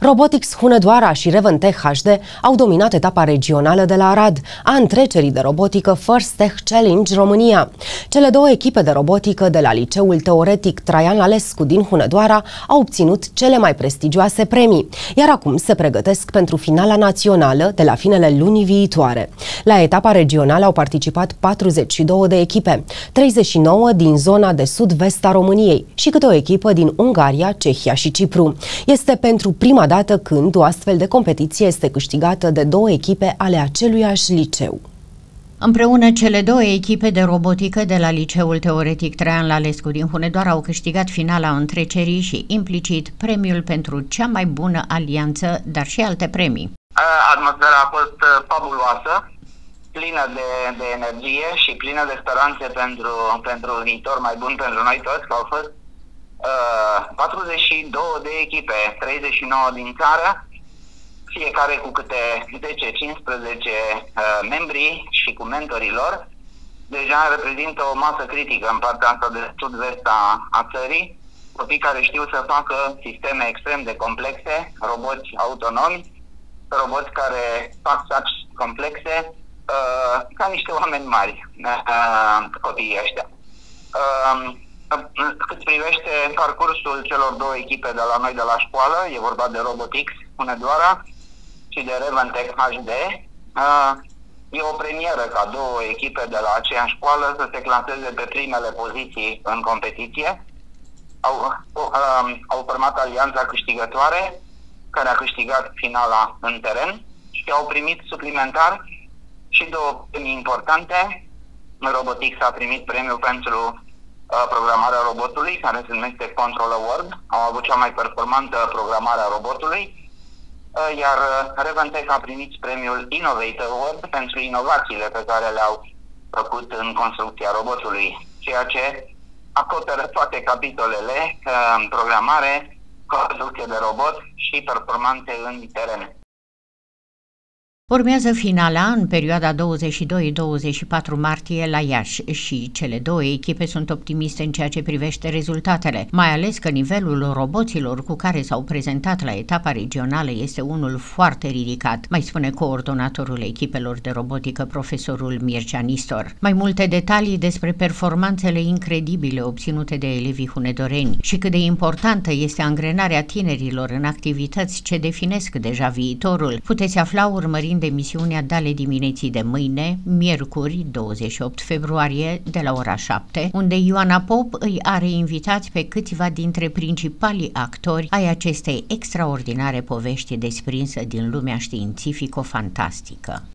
Robotics Hunedoara și Reventech HD au dominat etapa regională de la Arad a întrecerii de robotică First Tech Challenge România. Cele două echipe de robotică de la Liceul Teoretic Traian Lalescu din Hunedoara au obținut cele mai prestigioase premii, iar acum se pregătesc pentru finala națională de la finele lunii viitoare. La etapa regională au participat 42 de echipe, 39 din zona de sud-vest a României și câte o echipă din Ungaria, Cehia și Cipru. Este pentru prima dată când o astfel de competiție este câștigată de două echipe ale aceluiași liceu. Împreună, cele două echipe de robotică de la Liceul Teoretic Traian Lalescu din Hunedoara au câștigat finala întrecerii și implicit premiul pentru cea mai bună alianță, dar și alte premii. Atmosfera a fost fabuloasă, plină de energie și plină de speranțe pentru un viitor mai bun pentru noi toți, că au fost 42 de echipe, 39 din țară, fiecare cu câte 10-15 membri și cu mentorii lor. Deja reprezintă o masă critică în partea asta de sud-vest a țării, copii care știu să facă sisteme extrem de complexe, roboți autonomi, roboți care fac sarci complexe, ca niște oameni mari, copiii ăștia. Cât privește parcursul celor două echipe de la noi de la școală, e vorba de Robotics Hunedoara și de Reventech HD, e o premieră ca două echipe de la aceeași școală să se claseze pe primele poziții în competiție. Au format alianța câștigătoare, care a câștigat finala în teren și au primit suplimentar și două premii importante. Robotics a primit premiul pentru programarea robotului, care se numește Control Award. Au avut cea mai performantă programare a robotului, iar Reventech a primit premiul Innovator Award pentru inovațiile pe care le-au făcut în construcția robotului, ceea ce acoperă toate capitolele, programare, construcție de robot și performanțe în teren. Urmează finala în perioada 22-24 martie la Iași și cele două echipe sunt optimiste în ceea ce privește rezultatele, mai ales că nivelul roboților cu care s-au prezentat la etapa regională este unul foarte ridicat, mai spune coordonatorul echipelor de robotică, profesorul Mircea Nistor. Mai multe detalii despre performanțele incredibile obținute de elevii hunedoreni și cât de importantă este angrenarea tinerilor în activități ce definesc deja viitorul, puteți afla urmărind emisiunea Dale dimineții de mâine, miercuri, 28 februarie, de la ora 7, unde Ioana Pop îi are invitați pe câțiva dintre principalii actori ai acestei extraordinare povești desprinse din lumea științifico-fantastică.